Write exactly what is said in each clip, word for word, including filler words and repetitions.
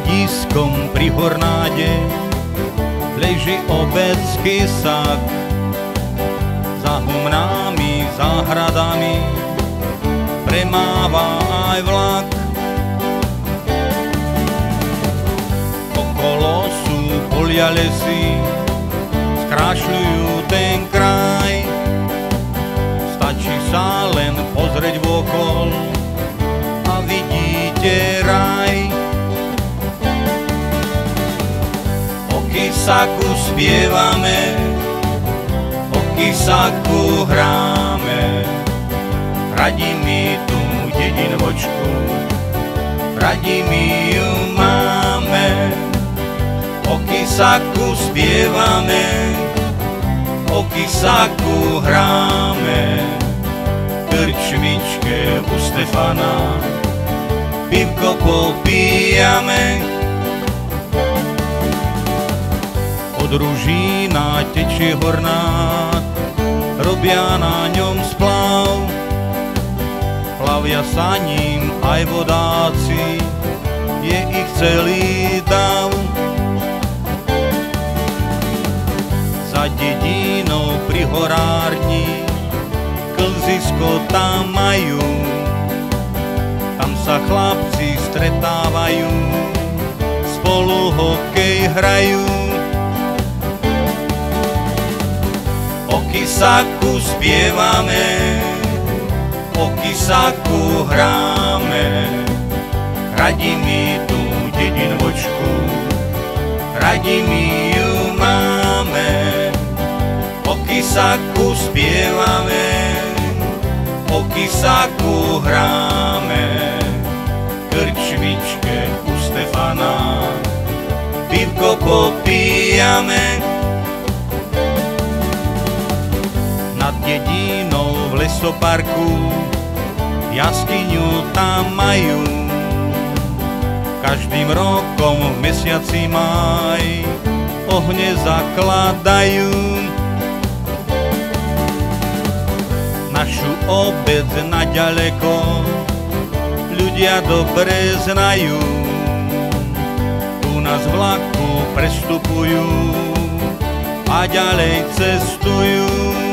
hľadiskom pri Hornáde leží obec Kysak. Za humnami, záhradami premáva aj vlak. Okolo sú polia, lesy, skrášľujú ten kraj. Stačí sa len pozrieť vokol a vidíte raj. O Kysaku spievame, o Kysaku hráme, radi mi tú dedinočku, radi mi ju máme. O Kysaku spievame, o Kysaku hráme, krčmičke u Stefana pivko popíjame. Od Ružína tečie Hornád, robia na ňom splav. Plavia sa ním aj vodáci, je ich celý dav. Za dedinou pri horárni klzisko tam majú, tam sa chlapci stretávajú, spolu hokej hrajú. O Kysaku spievame, o Kysaku hráme, radi mi tú dedinočku, radi mi ju máme. O Kysaku spievame, o Kysaku hráme, krčmičke u Stefana pivko popíjame. Nad dedinou v lesoparku jaskyňu tam majú, každým rokom v mesiaci máj ohne zakladajú. Našu obec naďaleko ľudia dobre znajú, tu nás vlaku prestupujú a ďalej cestujú.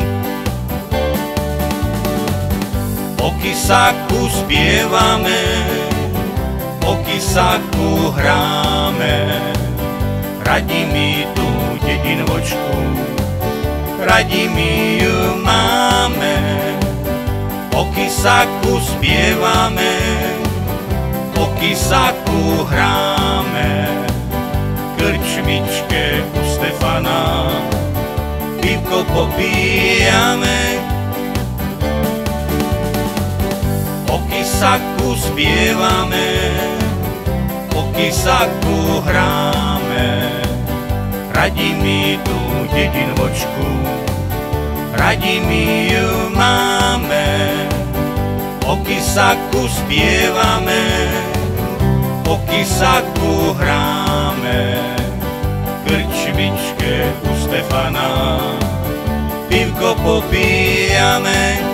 O Kysaku spievame, o Kysaku hráme, radi mi tú dedinočku, radi mi ju máme. O Kysaku spievame, o Kysaku hráme, krčmičke u Stefana pivko popíjame. O Kysaku spievame, o Kysaku hráme, radi mi tú dedinočku, radi mi ju máme. O Kysaku spievame, o Kysaku hráme, krčmičke u Stefana pivko popíjame.